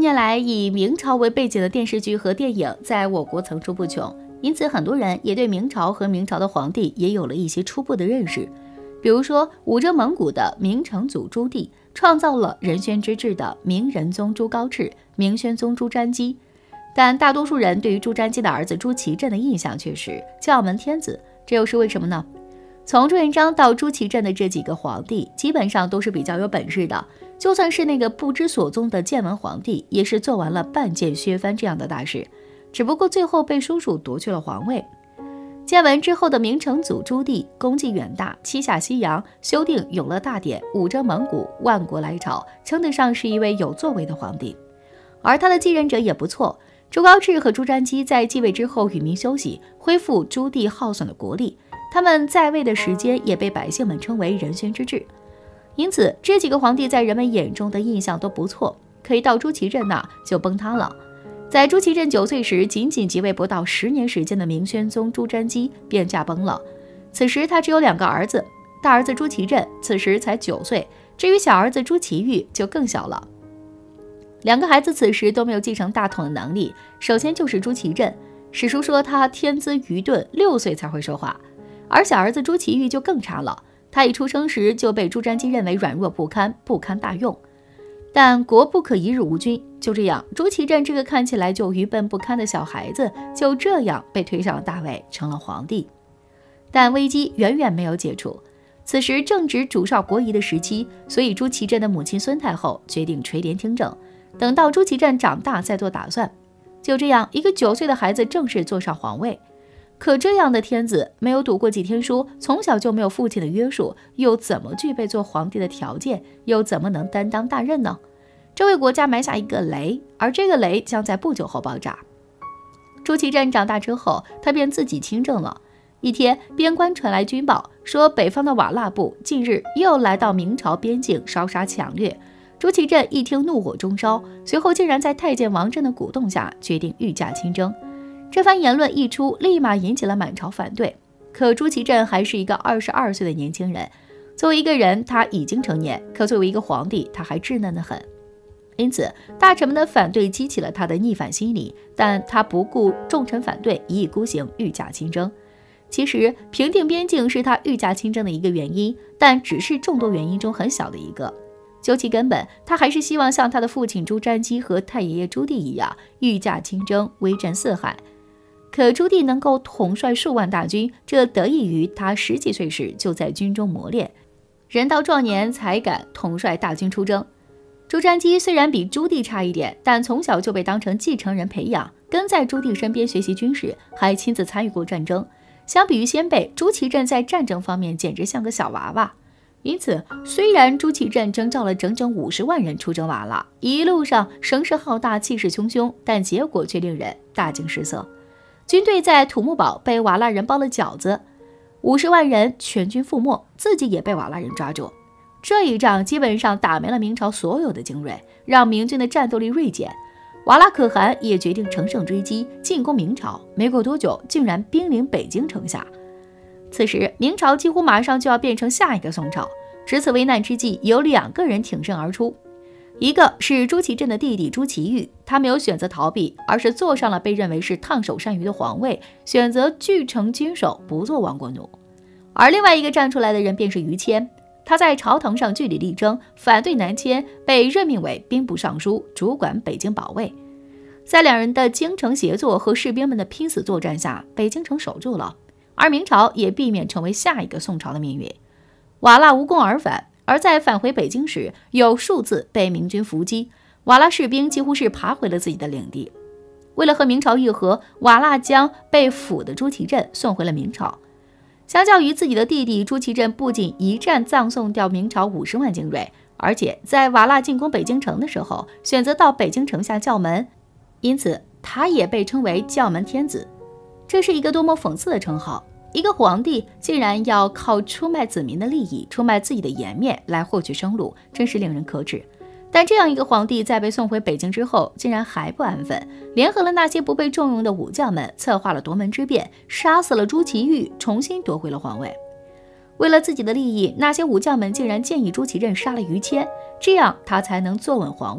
年来，以明朝为背景的电视剧和电影在我国层出不穷，因此很多人也对明朝和明朝的皇帝也有了一些初步的认识。比如说，五征蒙古的明成祖朱棣创造了仁宣之治的明仁宗朱高炽、明宣宗朱瞻基，但大多数人对于朱瞻基的儿子朱祁镇的印象却是教门天子，这又是为什么呢？从朱元璋到朱祁镇的这几个皇帝，基本上都是比较有本事的，就算是那个不知所踪的建文皇帝，也是做完了半剑削藩这样的大事，只不过最后被叔叔夺去了皇位。建文之后的明成祖朱棣功绩远大，七下西洋，修订永乐大典，五征蒙古，万国来朝，称得上是一位有作为的皇帝。而他的继任者也不错，朱高炽和朱瞻基在继位之后与民休息，恢复朱棣耗损的国力，他们在位的时间也被百姓们称为仁宣之治。因此这几个皇帝在人们眼中的印象都不错，可以到朱祁镇那就崩塌了。在朱祁镇9岁时，仅仅即位不到10年时间的明宣宗朱瞻基便驾崩了。此时他只有2个儿子，大儿子朱祁镇此时才9岁，至于小儿子朱祁钰就更小了。2个孩子此时都没有继承大统的能力，首先就是朱祁镇，史书说他天资愚钝，6岁才会说话，而小儿子朱祁钰就更差了，他一出生时就被朱瞻基认为软弱不堪，不堪大用。但国不可一日无君，就这样，朱祁镇这个看起来就愚笨不堪的小孩子，就这样被推上了大位，成了皇帝。但危机远远没有解除，此时正值主少国疑的时期，所以朱祁镇的母亲孙太后决定垂帘听政，等到朱祁镇长大再做打算。就这样，一个9岁的孩子正式坐上皇位。可这样的天子没有读过几天书，从小就没有父亲的约束，又怎么具备做皇帝的条件，又怎么能担当大任呢？这为国家埋下一个雷，而这个雷将在不久后爆炸。朱祁镇长大之后，他便自己亲政了。一天，边关传来军报，说北方的瓦剌部近日又来到明朝边境烧杀抢掠。朱祁镇一听怒火中烧，随后竟然在太监王振的鼓动下决定御驾亲征。这番言论一出，立马引起了满朝反对。可朱祁镇还是一个22岁的年轻人，作为一个人他已经成年，可作为一个皇帝他还稚嫩得很。因此大臣们的反对激起了他的逆反心理，但他不顾众臣反对，一意孤行，御驾亲征。其实平定边境是他御驾亲征的一个原因，但只是众多原因中很小的一个。究其根本，他还是希望像他的父亲朱瞻基和太爷爷朱棣一样，御驾亲征，威震四海。可朱棣能够统帅数万大军，这得益于他10几岁时就在军中磨练，人到壮年才敢统帅大军出征。朱瞻基虽然比朱棣差一点，但从小就被当成继承人培养，跟在朱棣身边学习军事，还亲自参与过战争。相比于先辈，朱祁镇在战争方面简直像个小娃娃。因此，虽然朱祁镇征召了整整50万人出征瓦剌，一路上声势浩大，气势汹汹，但结果却令人大惊失色。军队在土木堡被瓦剌人包了饺子，50万人全军覆没，自己也被瓦剌人抓住。这一仗基本上打没了明朝所有的精锐，让明军的战斗力锐减。瓦剌可汗也决定乘胜追击，进攻明朝。没过多久，竟然兵临北京城下。此时，明朝几乎马上就要变成下一个宋朝。值此危难之际，有2个人挺身而出。一个是朱祁镇的弟弟朱祁钰，他没有选择逃避，而是坐上了被认为是烫手山芋的皇位，选择据城军守，不做亡国奴。而另外一个站出来的人便是于谦，他在朝堂上据理力争，反对南迁，被任命为兵部尚书，主管北京保卫。在2人的京城协作和士兵们的拼死作战下，北京城守住了，而明朝也避免成为下一个宋朝的命运。瓦剌无功而返，而在返回北京时，有数次被明军伏击，瓦剌士兵几乎是爬回了自己的领地。为了和明朝议和，瓦剌将被俘的朱祁镇送回了明朝。相较于自己的弟弟，朱祁镇不仅一战葬送掉明朝50万精锐，而且在瓦剌进攻北京城的时候，选择到北京城下叫门，因此他也被称为叫门天子。这是一个多么讽刺的称号！一个皇帝竟然要靠出卖子民的利益，出卖自己的颜面来获取生路，真是令人可耻。但这样一个皇帝在被送回北京之后，竟然还不安分，联合了那些不被重用的武将们，策划了夺门之变，杀死了朱祁钰，重新夺回了皇位。为了自己的利益，那些武将们竟然建议朱祁镇杀了于谦，这样他才能坐稳皇位。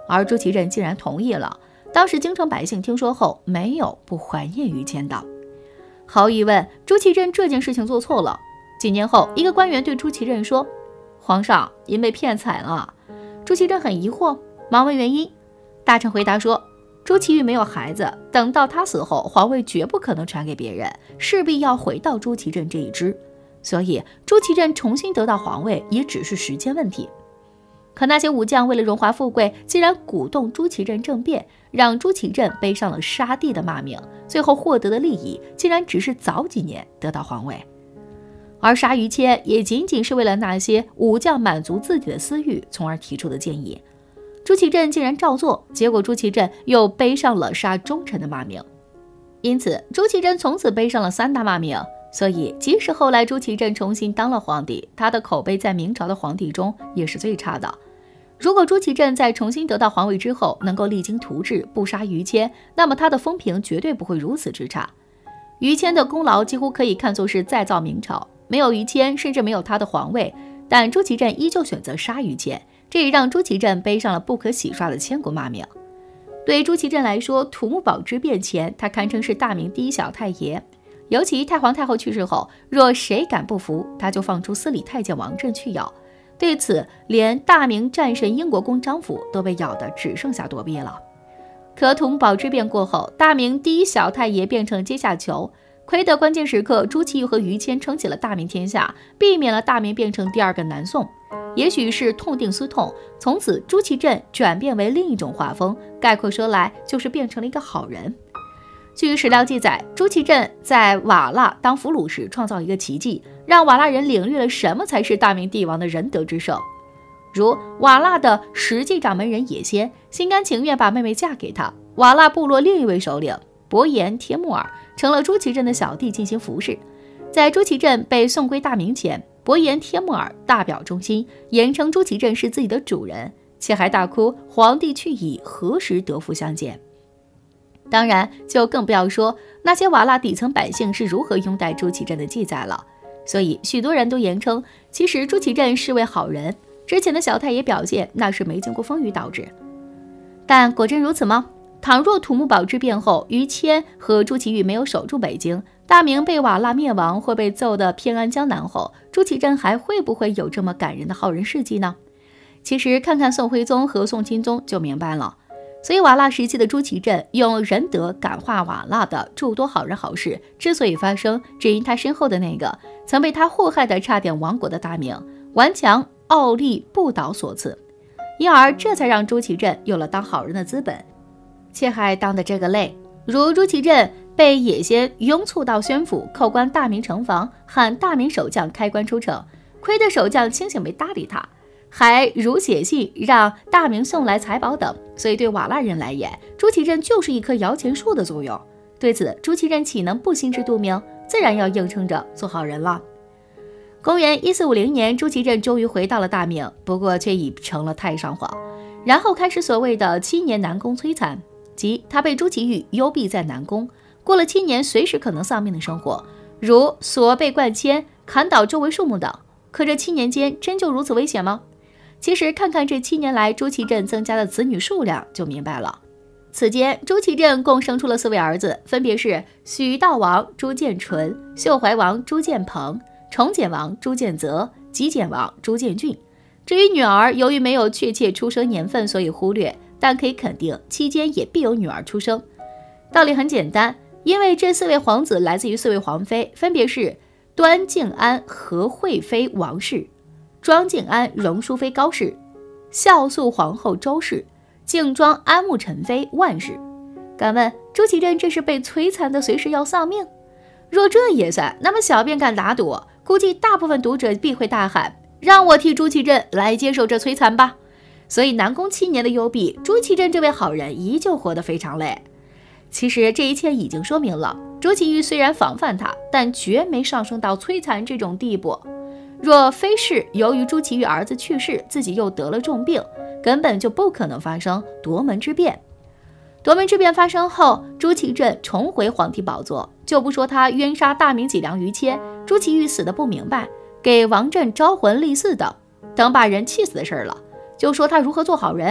而朱祁镇竟然同意了。当时京城百姓听说后，没有不怀念于谦的。毫无疑问，朱祁镇这件事情做错了。几年后，一个官员对朱祁镇说：“皇上，您被骗惨了。”朱祁镇很疑惑，忙问原因。大臣回答说：“朱祁钰没有孩子，等到他死后，皇位绝不可能传给别人，势必要回到朱祁镇这一支。所以，朱祁镇重新得到皇位也只是时间问题。”可那些武将为了荣华富贵，竟然鼓动朱祁镇政变，让朱祁镇背上了杀帝的骂名，最后获得的利益竟然只是早几年得到皇位。而杀于谦也仅仅是为了那些武将满足自己的私欲，从而提出的建议。朱祁镇竟然照做，结果朱祁镇又背上了杀忠臣的骂名。因此，朱祁镇从此背上了3大骂名。所以，即使后来朱祁镇重新当了皇帝，他的口碑在明朝的皇帝中也是最差的。如果朱祁镇在重新得到皇位之后能够励精图治，不杀于谦，那么他的风评绝对不会如此之差。于谦的功劳几乎可以看作是再造明朝，没有于谦，甚至没有他的皇位，但朱祁镇依旧选择杀于谦，这也让朱祁镇背上了不可洗刷的千古骂名。对朱祁镇来说，土木堡之变前，他堪称是大明第一小太爷。尤其太皇太后去世后，若谁敢不服，他就放出司礼太监王振去咬。对此，连大明战神英国公张辅都被咬得只剩下躲避了。可土木堡之变过后，大明第一小太爷变成阶下囚，亏得关键时刻朱祁钰和于谦撑起了大明天下，避免了大明变成第2个南宋。也许是痛定思痛，从此朱祁镇转变为另一种画风，概括说来就是变成了一个好人。据史料记载，朱祁镇在瓦剌当俘虏时创造一个奇迹，让瓦剌人领略了什么才是大明帝王的仁德之盛。如瓦剌的实际掌门人也先心甘情愿把妹妹嫁给他，瓦剌部落另一位首领伯颜帖木儿成了朱祁镇的小弟进行服侍。在朱祁镇被送归大明前，伯颜帖木儿大表忠心，言称朱祁镇是自己的主人，且还大哭皇帝去矣，何时得复相见。当然，就更不要说那些瓦剌底层百姓是如何拥戴朱祁镇的记载了。所以，许多人都言称，其实朱祁镇是位好人，之前的小太爷表现那是没经过风雨导致。但果真如此吗？倘若土木堡之变后，于谦和朱祁钰没有守住北京，大明被瓦剌灭亡或被揍得偏安江南后，朱祁镇还会不会有这么感人的好人事迹呢？其实看看宋徽宗和宋钦宗就明白了。所以瓦剌时期的朱祁镇用仁德感化瓦剌的诸多好人好事之所以发生，只因他身后的那个曾被他祸害的差点亡国的大明顽强傲立不倒所赐，因而这才让朱祁镇有了当好人的资本，且还当的这个累。如朱祁镇被也先拥簇到宣府，扣关大明城防，喊大明守将开关出城，亏得守将清醒没搭理他，还如写信让大明送来财宝等，所以对瓦剌人来言，朱祁镇就是一棵摇钱树的作用。对此，朱祁镇岂能不心知肚明，自然要硬撑着做好人了。公元1450年，朱祁镇终于回到了大明，不过却已成了太上皇。然后开始所谓的7年南宫摧残，即他被朱祁钰幽闭在南宫，过了7年随时可能丧命的生活，如索被灌铅、砍倒周围树木等。可这7年间真就如此危险吗？其实看看这7年来朱祁镇增加的子女数量就明白了。此间朱祁镇共生出了4位儿子，分别是许道王朱见纯、秀怀王朱见鹏、崇简王朱见泽、极简王朱见俊。至于女儿，由于没有确切出生年份，所以忽略，但可以肯定期间也必有女儿出生。道理很简单，因为这4位皇子来自于4位皇妃，分别是端敬安和惠妃王氏、庄敬安荣淑妃高氏、孝肃皇后周氏、敬庄安慕陈妃万氏。敢问朱祁镇这是被摧残的随时要丧命？若这也算，那么小便敢打赌，估计大部分读者必会大喊，让我替朱祁镇来接受这摧残吧。所以南宫7年的幽闭，朱祁镇这位好人依旧活得非常累。其实这一切已经说明了，朱祁钰虽然防范他，但绝没上升到摧残这种地步。若非是由于朱祁钰儿子去世，自己又得了重病，根本就不可能发生夺门之变。夺门之变发生后，朱祁镇重回皇帝宝座，就不说他冤杀大明脊梁于谦，朱祁钰死得不明白，给王振招魂立嗣等把人气死的事了，就说他如何做好人，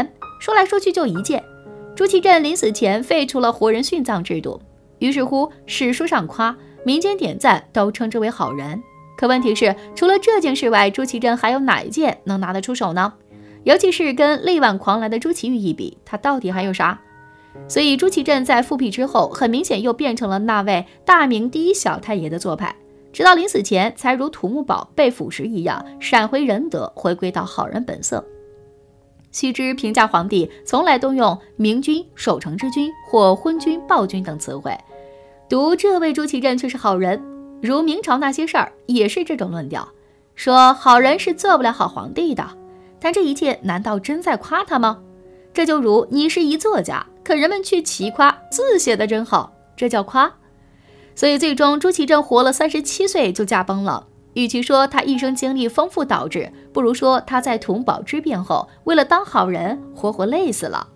说来说去就一件，朱祁镇临死前废除了活人殉葬制度，于是乎史书上夸，民间点赞，都称之为好人。可问题是，除了这件事外，朱祁镇还有哪一件能拿得出手呢？尤其是跟力挽狂澜的朱祁钰一比，他到底还有啥？所以朱祁镇在复辟之后，很明显又变成了那位大明第一小太爷的做派，直到临死前才如土木堡被腐蚀一样，闪回仁德，回归到好人本色。须知评价皇帝从来都用明君、守成之君或昏君、暴君等词汇，读这位朱祁镇却是好人。如明朝那些事儿也是这种论调，说好人是做不了好皇帝的，但这一切难道真在夸他吗？这就如你是一作家，可人们却齐夸字写得真好，这叫夸。所以最终朱祁镇活了37岁就驾崩了。与其说他一生经历丰富导致，不如说他在土木堡之变后，为了当好人活活累死了。